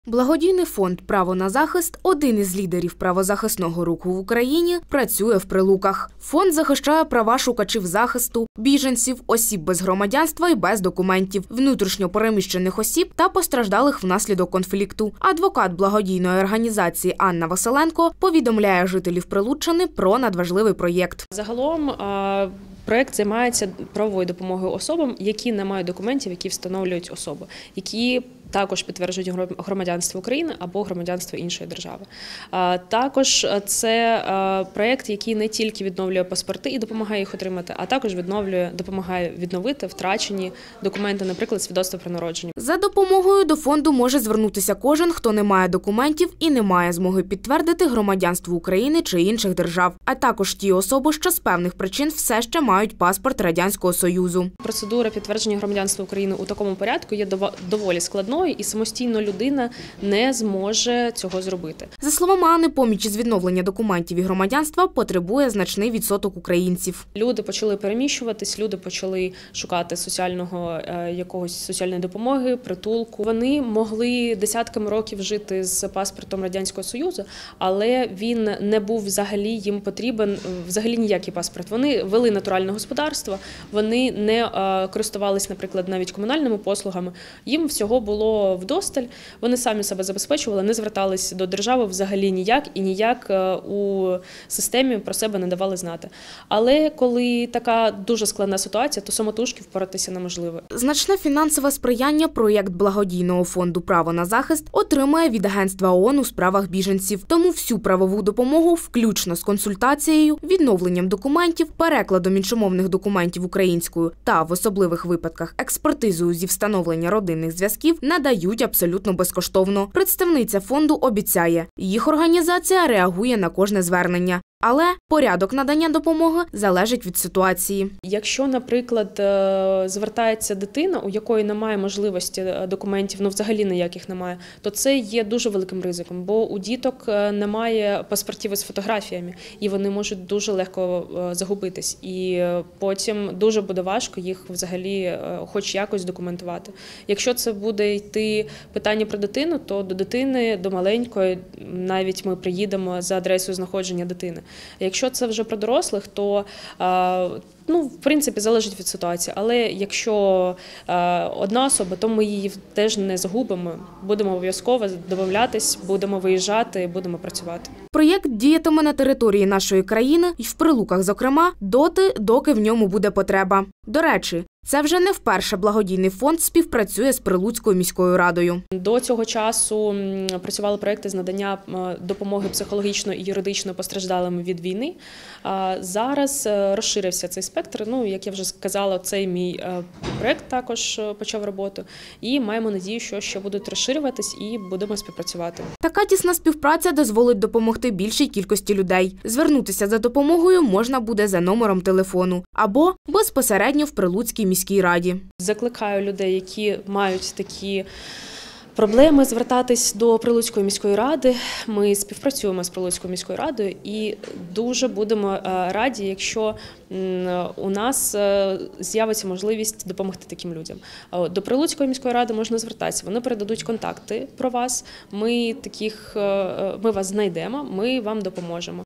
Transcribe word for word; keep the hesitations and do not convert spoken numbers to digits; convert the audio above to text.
Благодійний фонд «Право на захист», один із лідерів правозахисного руху в Україні, працює в Прилуках. Фонд захищає права шукачів захисту, біженців, осіб без громадянства і без документів, внутрішньо переміщених осіб та постраждалих внаслідок конфлікту. Адвокат благодійної організації Анна Василенко повідомляє жителів Прилуччини про надважливий проєкт. Загалом проєкт займається правовою допомогою особам, які не мають документів, які встановлюють особу, які також підтверджують громадянство України або громадянство іншої держави. Також це проєкт, який не тільки відновлює паспорти і допомагає їх отримати, а також відновлює, допомагає відновити втрачені документи, наприклад, свідоцтво про народження. За допомогою до фонду може звернутися кожен, хто не має документів і не має змоги підтвердити громадянство України чи інших держав, а також ті особи, що з певних причин все ще мають паспорт Радянського Союзу. Процедура підтвердження громадянства України у такому порядку є доволі складною, і самостійно людина не зможе цього зробити. За словами Анни, помічі з відновлення документів і громадянства потребує значний відсоток українців. Люди почали переміщуватись, люди почали шукати соціального, якогось соціальної допомоги, притулку. Вони могли десятками років жити з паспортом Радянського Союзу, але він не був взагалі їм потрібен, взагалі ніякий паспорт. Вони вели натуральне господарство, вони не користувались, наприклад, навіть комунальними послугами. Їм всього було вдосталь, вони самі себе забезпечували, не звертались до держави взагалі ніяк і ніяк у системі про себе не давали знати. Але коли така дуже складна ситуація, то самотужки впоратися неможливо. Значне фінансове сприяння проєкт благодійного фонду «Право на захист» отримує від Агентства ООН у справах біженців. Тому всю правову допомогу, включно з консультацією, відновленням документів, перекладом іншомовних документів українською та, в особливих випадках, експертизою зі встановлення родинних зв'язків, надають абсолютно безкоштовно. Представниця фонду обіцяє, їх організація реагує на кожне звернення. Але порядок надання допомоги залежить від ситуації. Якщо, наприклад, звертається дитина, у якої немає можливості документів, ну взагалі ніяких немає, то це є дуже великим ризиком, бо у діток немає паспортів із фотографіями, і вони можуть дуже легко загубитись. І потім дуже буде важко їх взагалі хоч якось документувати. Якщо це буде йти питання про дитину, то до дитини, до маленької, навіть ми приїдемо за адресою знаходження дитини. Якщо це вже про дорослих, то, ну, в принципі, залежить від ситуації. Але якщо одна особа, то ми її теж не загубимо. Будемо обов'язково домовлятись, будемо виїжджати, будемо працювати. Проєкт діятиме на території нашої країни і в Прилуках, зокрема, доти, доки в ньому буде потреба. До речі, це вже не вперше благодійний фонд співпрацює з Прилуцькою міською радою. До цього часу працювали проекти з надання допомоги психологічної і юридичної постраждалим від війни. Зараз розширився цей спектр. Ну, як я вже сказала, цей мій проект також почав роботу. І маємо надію, що ще будуть розширюватись і будемо співпрацювати. Така тісна співпраця дозволить допомогти більшій кількості людей. Звернутися за допомогою можна буде за номером телефону або безпосередньо в Прилуцькій міській раді. Закликаю людей, які мають такі проблеми, звертатись до Прилуцької міської ради. Ми співпрацюємо з Прилуцькою міською радою і дуже будемо раді, якщо у нас з'явиться можливість допомогти таким людям. До Прилуцької міської ради можна звертатися. Вони передадуть контакти про вас. Ми таких, ми вас знайдемо, ми вам допоможемо.